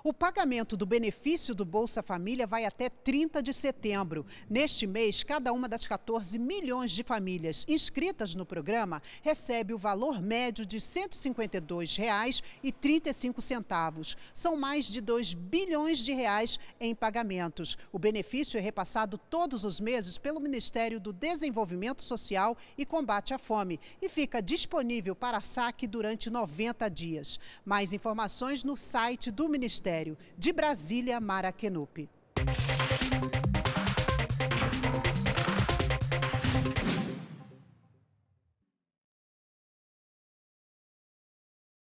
O pagamento do benefício do Bolsa Família vai até 30 de setembro. Neste mês, cada uma das 14 milhões de famílias inscritas no programa recebe o valor médio de R$ 152,35. São mais de 2 bilhões de reais em pagamentos. O benefício é repassado todos os meses pelo Ministério do Desenvolvimento Social e Combate à Fome e fica disponível para saque durante 90 dias. Mais informações no site do Ministério. De Brasília, Mara Kenup.